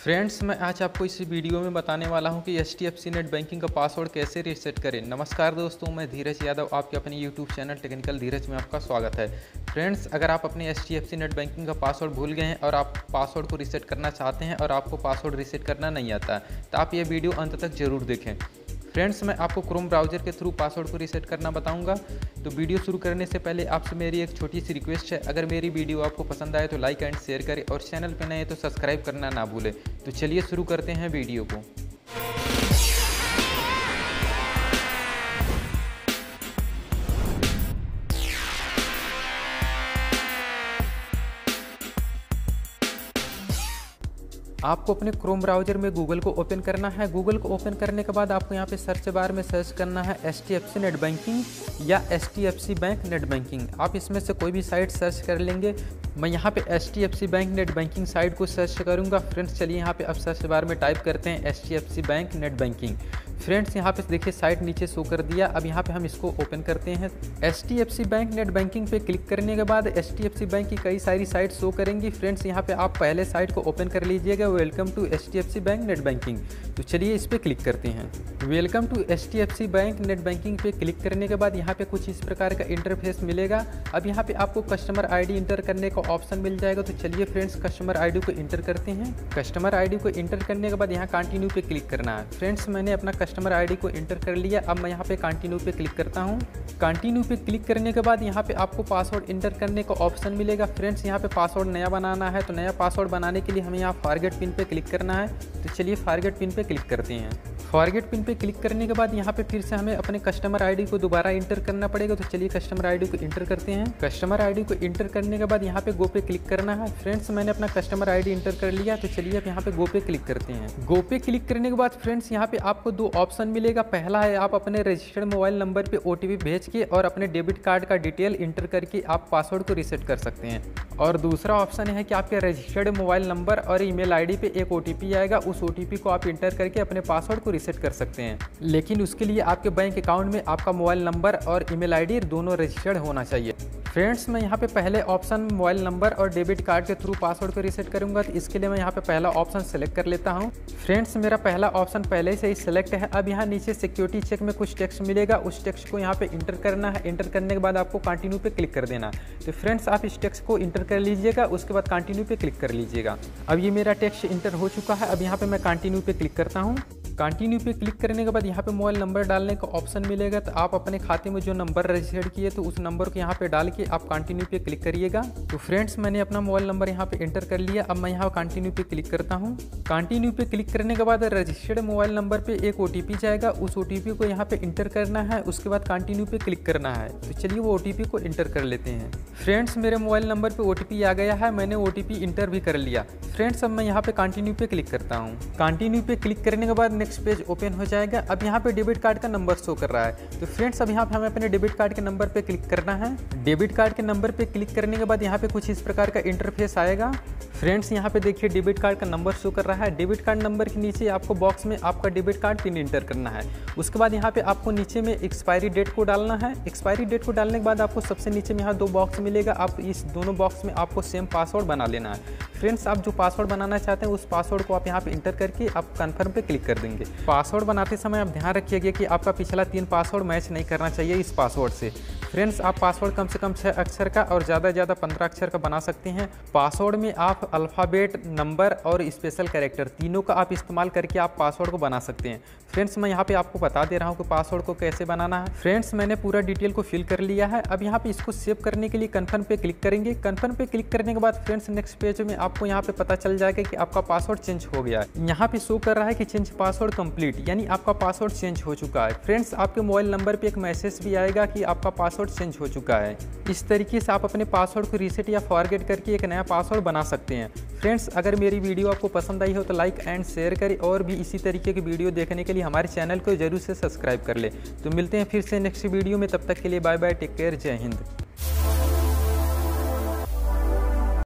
Friends, मैं आज आपको इस वीडियो में बताने वाला हूं कि HDFC नेट बैंकिंग का पासवर्ड कैसे रीसेट करें। नमस्कार दोस्तों, मैं धीरज यादव, आपके अपने यूट्यूब चैनल टेक्निकल धीरज में आपका स्वागत है। फ्रेंड्स, अगर आप अपने HDFC नेट बैंकिंग का पासवर्ड भूल गए हैं और आप पासवर्ड को रीसेट करना चाहते हैं और आपको पासवर्ड रीसेट करना नहीं आता तो आप ये वीडियो अंत तक जरूर देखें। फ्रेंड्स, मैं आपको क्रोम ब्राउज़र के थ्रू पासवर्ड को रीसेट करना बताऊंगा। तो वीडियो शुरू करने से पहले आपसे मेरी एक छोटी सी रिक्वेस्ट है, अगर मेरी वीडियो आपको पसंद आए तो लाइक एंड शेयर करें और चैनल पर नए तो सब्सक्राइब करना ना भूलें। तो चलिए शुरू करते हैं वीडियो को। आपको अपने क्रोम ब्राउज़र में गूगल को ओपन करना है। गूगल को ओपन करने के बाद आपको यहाँ पे सर्च बार में सर्च करना है HDFC नेट बैंकिंग या HDFC बैंक नेट बैंकिंग। आप इसमें से कोई भी साइट सर्च कर लेंगे। मैं यहाँ पे HDFC bank net banking site को सर्च करूँगा। फ्रेंड्स, चलिए यहाँ पे अब सर्च बार में टाइप करते हैं HDFC bank net banking. Friends, यहाँ पे देखिए साइट नीचे शो कर दिया। अब यहाँ पे हम इसको ओपन करते हैं। HDFC बैंक नेट बैंकिंग पे क्लिक करने के बाद HDFC बैंक की कई सारी साइट शो करेंगी। फ्रेंड्स, यहाँ पे आप पहले साइट को ओपन कर लीजिएगा, welcome to HDFC bank net banking. तो चलिए इस पर क्लिक करते हैं। Welcome to HDFC bank net banking पे क्लिक करने के बाद यहाँ पे कुछ इस प्रकार का इंटरफेस मिलेगा। अब यहाँ पे आपको कस्टमर ID इंटर करने का ऑप्शन मिल जाएगा। तो चलिए फ्रेंड्स, कस्टमर ID को इंटर करते हैं। कस्टमर ID को इंटर करने के बाद यहाँ कंटिन्यू पे क्लिक करना है। फ्रेंड्स, मैंने अपना कस्टमर ID को इंटर कर लिया। अब मैं यहाँ पे कंटिन्यू पे क्लिक करता हूँ। कंटिन्यू पे क्लिक करने के बाद यहाँ पे आपको पासवर्ड इंटर करने का ऑप्शन मिलेगा। फ्रेंड्स, यहाँ पे पासवर्ड नया बनाना है। तो नया पासवर्ड बनाने के लिए हमें यहाँ फॉरगेट पिन पे क्लिक करना है। तो चलिए फॉरगेट पिन पे क्लिक करते हैं। फॉरगेट पिन पे क्लिक करने के बाद यहाँ पे फिर से हमें अपने कस्टमर ID को दोबारा इंटर करना पड़ेगा। तो चलिए कस्टमर ID को इंटर करते हैं। कस्टमर ID को इंटर करने के बाद यहाँ पे गो पे क्लिक करना है। फ्रेंड्स, मैंने अपना कस्टमर ID इंटर कर लिया। तो चलिए अब यहाँ पे गो पे क्लिक करते हैं। गो पे क्लिक करने के बाद फ्रेंड्स, यहाँ पे आपको दो ऑप्शन मिलेगा। पहला है आप अपने रजिस्टर्ड मोबाइल नंबर पे OTP भेज के और अपने डेबिट कार्ड का डिटेल इंटर करके आप पासवर्ड को रीसेट कर सकते हैं। और दूसरा ऑप्शन है कि आपके रजिस्टर्ड मोबाइल नंबर और ईमेल ID पे एक OTP आएगा, उस OTP को आप इंटर करके अपने पासवर्ड को रीसेट कर सकते हैं। लेकिन उसके लिए आपके बैंक अकाउंट में आपका मोबाइल नंबर और ईमेल ID दोनों रजिस्टर्ड होना चाहिए। फ्रेंड्स, मैं यहाँ पे पहले ऑप्शन मोबाइल नंबर और डेबिट कार्ड के थ्रू पासवर्ड को रीसेट करूँगा। तो इसके लिए मैं यहाँ पे पहला ऑप्शन सेलेक्ट कर लेता हूँ। फ्रेंड्स, मेरा पहला ऑप्शन पहले से ही सिलेक्ट है। अब यहाँ नीचे सिक्योरिटी चेक में कुछ टेक्स्ट मिलेगा, उस टेक्स्ट को यहाँ पे इंटर करना है। इंटर करने के बाद आपको कंटिन्यू पे क्लिक कर देना। तो फ्रेंड्स, आप इस टेक्स्ट को इंटर कर लीजिएगा, उसके बाद कंटिन्यू पे क्लिक कर लीजिएगा। अब ये मेरा टेक्स्ट इंटर हो चुका है। अब यहाँ पे मैं कंटिन्यू पे क्लिक करता हूँ। कंटिन्यू पे क्लिक करने के बाद यहाँ पे मोबाइल नंबर डालने का ऑप्शन मिलेगा। तो आप अपने खाते में जो नंबर रजिस्टर्ड किए तो उस नंबर को यहाँ पे डाल के आप कंटिन्यू पे क्लिक करिएगा। तो फ्रेंड्स, मैंने अपना मोबाइल नंबर यहाँ पे इंटर कर लिया। अब मैं यहाँ कंटिन्यू पे क्लिक करता हूँ। कंटिन्यू पे क्लिक करने के बाद रजिस्टर्ड मोबाइल नंबर पे एक OTP जाएगा, उस OTP को यहाँ पे इंटर करना है। उसके बाद कंटिन्यू पे क्लिक करना है। तो चलिए वो OTP को इंटर कर लेते हैं। फ्रेंड्स, मेरे मोबाइल नंबर पे OTP आ गया है, मैंने OTP इंटर भी कर लिया। फ्रेंड्स, अब मैं यहाँ पे कंटिन्यू पे क्लिक करता हूँ। कंटिन्यू पे क्लिक करने के बाद नेक्स्ट पेज ओपन हो जाएगा। अब यहाँ पे डेबिट कार्ड का नंबर शो कर रहा है। तो फ्रेंड्स, अब यहाँ पे हमें अपने डेबिट कार्ड के नंबर पे क्लिक करना है। डेबिट कार्ड के नंबर पे क्लिक करने के बाद यहाँ पे कुछ इस प्रकार का इंटरफेस आएगा। फ्रेंड्स, यहाँ पे देखिए डेबिट कार्ड का नंबर शो कर रहा है। डेबिट कार्ड नंबर के नीचे आपको बॉक्स में आपका डेबिट कार्ड पिन इंटर करना है। उसके बाद यहाँ पे आपको नीचे में एक्सपायरी डेट को डालना है। एक्सपायरी डेट को डालने के बाद आपको सबसे नीचे में यहाँ दो बॉक्स मिलेगा। आप इस दोनों बॉक्स में आपको सेम पासवर्ड बना लेना है। फ्रेंड्स, आप जो पासवर्ड बनाना चाहते हैं उस पासवर्ड को आप यहाँ पे इंटर करके आप कन्फर्म पे क्लिक कर देंगे। पासवर्ड बनाते समय आप ध्यान रखिएगा कि आपका पिछला 3 पासवर्ड मैच नहीं करना चाहिए इस पासवर्ड से। फ्रेंड्स, आप पासवर्ड कम से कम 6 अक्षर का और ज़्यादा से ज़्यादा 15 अक्षर का बना सकते हैं। पासवर्ड में आप अल्फ़ाबेट, नंबर और स्पेशल कैरेक्टर तीनों का आप इस्तेमाल करके आप पासवर्ड को बना सकते हैं। फ्रेंड्स, मैं यहाँ पे आपको बता दे रहा हूँ कि पासवर्ड को कैसे बनाना है। फ्रेंड्स, मैंने पूरा डिटेल को फिल कर लिया है। अब यहाँ पे इसको सेव करने के लिए कन्फर्म पे क्लिक करेंगे। कन्फर्म पे क्लिक करने के बाद फ्रेंड्स, नेक्स्ट पेज में आपको यहाँ पे पता चल जाएगा कि आपका पासवर्ड चेंज हो गया है। यहाँ पे शो कर रहा है कि चेंज पासवर्ड कंप्लीट, यानी आपका पासवर्ड चेंज हो चुका है। फ्रेंड्स, आपके मोबाइल नंबर पे एक मैसेज भी आएगा कि आपका पासवर्ड चेंज हो चुका है। इस तरीके से आप अपने पासवर्ड को रीसेट या फॉरगेट करके एक नया पासवर्ड बना सकते हैं। फ्रेंड्स, अगर मेरी वीडियो आपको पसंद आई हो तो लाइक एंड शेयर करें और भी इसी तरीके की वीडियो देखने के लिए हमारे चैनल को जरूर से सब्सक्राइब कर ले। तो मिलते हैं फिर से नेक्स्ट वीडियो में, तब तक के लिए बाय बाय, टेक केयर, जय हिंद।